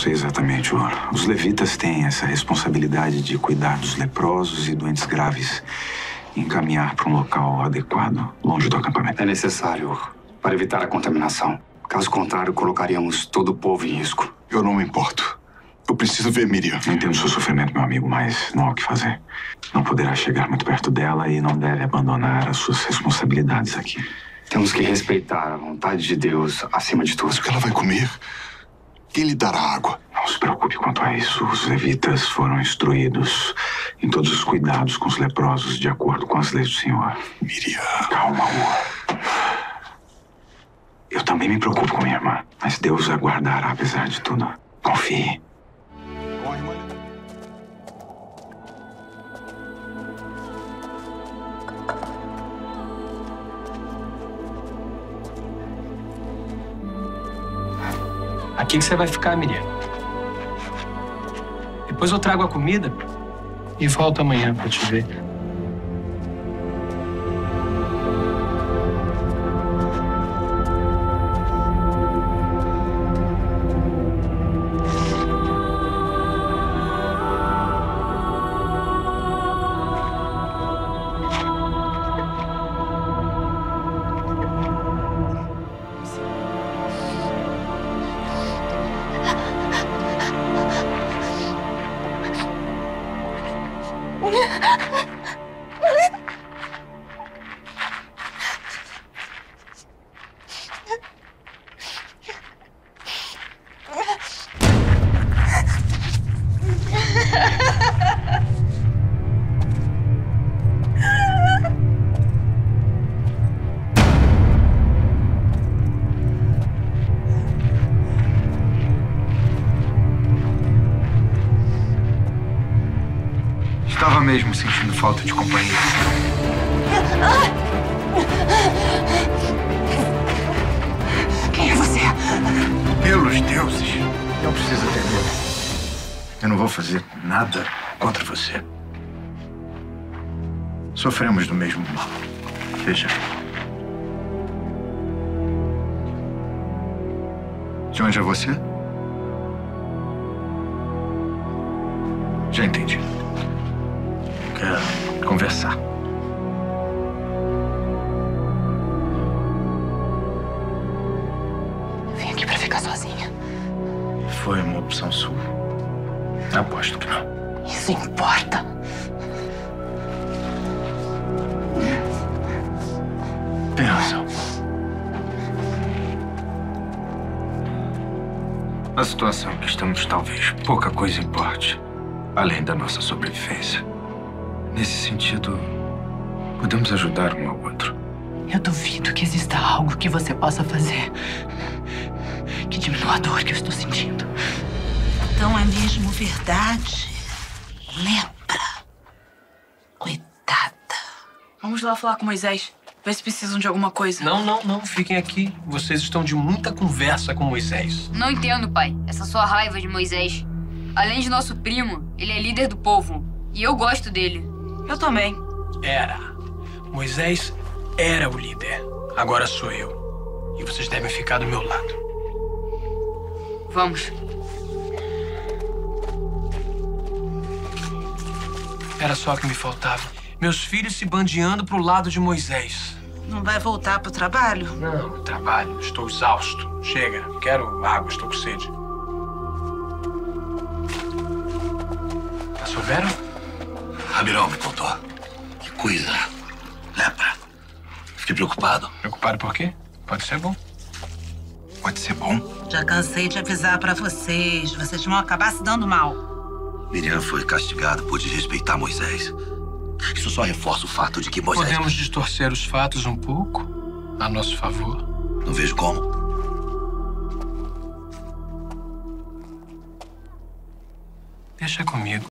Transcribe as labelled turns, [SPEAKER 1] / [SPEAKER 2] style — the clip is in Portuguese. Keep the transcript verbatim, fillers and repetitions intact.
[SPEAKER 1] sei exatamente. Os levitas têm essa responsabilidade de cuidar dos leprosos e doentes graves e encaminhar para um local adequado, longe do acampamento.
[SPEAKER 2] É necessário para evitar a contaminação. Caso contrário, colocaríamos todo o povo em risco.
[SPEAKER 3] Eu não me importo. Eu preciso ver Miriam.
[SPEAKER 1] Eu entendo seu sofrimento, meu amigo, mas não há o que fazer. Não poderá chegar muito perto dela e não deve abandonar as suas responsabilidades aqui.
[SPEAKER 2] Temos que respeitar a vontade de Deus acima de tudo.
[SPEAKER 3] Mas o que ela vai comer? Quem lhe dará água?
[SPEAKER 1] Não se preocupe quanto a isso. Os levitas foram instruídos em todos os cuidados com os leprosos, de acordo com as leis do Senhor.
[SPEAKER 3] Miriam.
[SPEAKER 1] Calma, amor. Eu também me preocupo com minha irmã, mas Deus a guardará apesar de tudo. Confie.
[SPEAKER 4] Aqui que você vai ficar, Miriam. Depois eu trago a comida e volto amanhã pra te ver.
[SPEAKER 1] Estava mesmo sentindo falta de companhia.
[SPEAKER 5] Quem é você?
[SPEAKER 1] Pelos deuses, não precisa ter medo. Eu não vou fazer nada contra você. Sofremos do mesmo mal. Veja. De onde é você? Já entendi. Quero conversar.
[SPEAKER 5] Eu vim aqui pra ficar sozinha.
[SPEAKER 1] Foi uma opção sua? Aposto que não.
[SPEAKER 5] Isso importa.
[SPEAKER 1] Tem razão. A situação que estamos talvez pouca coisa importe, além da nossa sobrevivência. Nesse sentido, podemos ajudar um ao outro.
[SPEAKER 5] Eu duvido que exista algo que você possa fazer que diminua a dor que eu estou sentindo.
[SPEAKER 6] Então é mesmo verdade. Lepra. Coitada.
[SPEAKER 7] Vamos lá falar com Moisés. Ver se precisam de alguma coisa.
[SPEAKER 4] Não, não, não. Fiquem aqui. Vocês estão de muita conversa com Moisés.
[SPEAKER 8] Não entendo, pai. Essa sua raiva de Moisés. Além de nosso primo, ele é líder do povo. E eu gosto dele.
[SPEAKER 7] Eu também.
[SPEAKER 4] Era. Moisés era o líder. Agora sou eu. E vocês devem ficar do meu lado.
[SPEAKER 8] Vamos.
[SPEAKER 4] Era só o que me faltava. Meus filhos se bandeando pro lado de Moisés.
[SPEAKER 6] Não vai voltar pro trabalho?
[SPEAKER 4] Não, trabalho. Estou exausto. Chega. Quero água. Estou com sede. Já souberam?
[SPEAKER 9] Rabirão me contou. Que coisa. Lepra. Fiquei preocupado.
[SPEAKER 4] Preocupado por quê? Pode ser bom.
[SPEAKER 9] Pode ser bom.
[SPEAKER 6] Já cansei de avisar pra vocês. Vocês vão acabar se dando mal.
[SPEAKER 9] Miriam foi castigada por desrespeitar Moisés. Isso só reforça o fato de que Moisés...
[SPEAKER 4] Podemos distorcer os fatos um pouco, a nosso favor.
[SPEAKER 9] Não vejo como.
[SPEAKER 4] Deixa comigo.